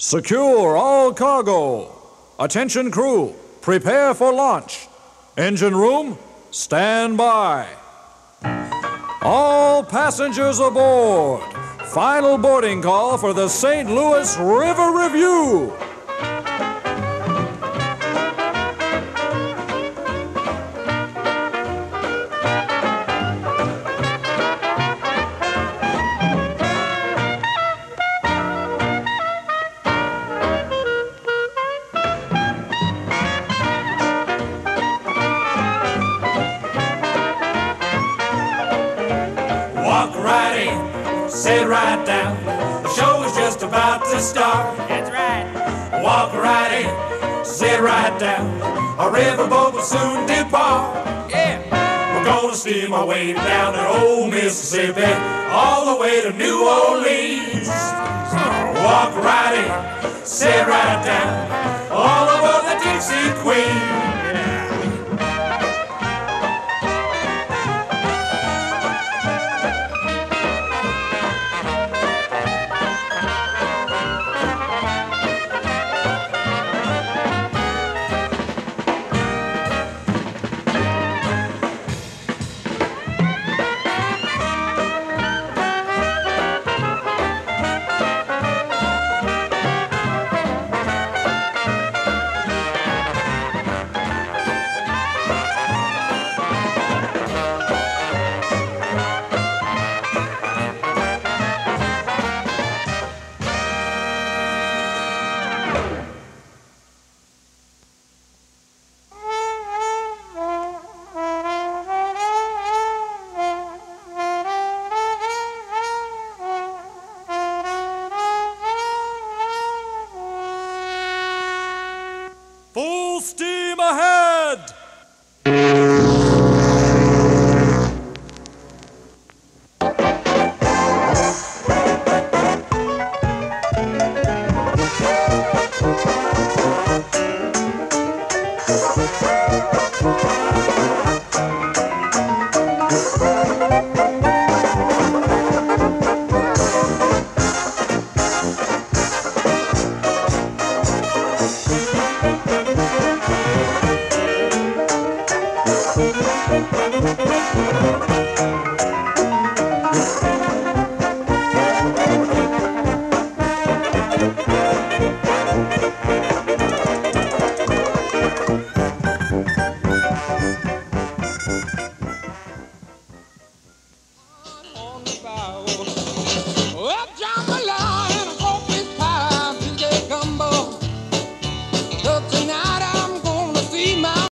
Secure all cargo. Attention crew, prepare for launch. Engine room, stand by. All passengers aboard. Final boarding call for the Saint Louis River Revue. Walk right in, sit right down. The show is just about to start. That's right. Walk right in, sit right down. A riverboat will soon depart. Yeah. We're gonna steam our way down to old Mississippi, all the way to New Orleans. Walk right in, sit right down. All aboard the Dixie Queen.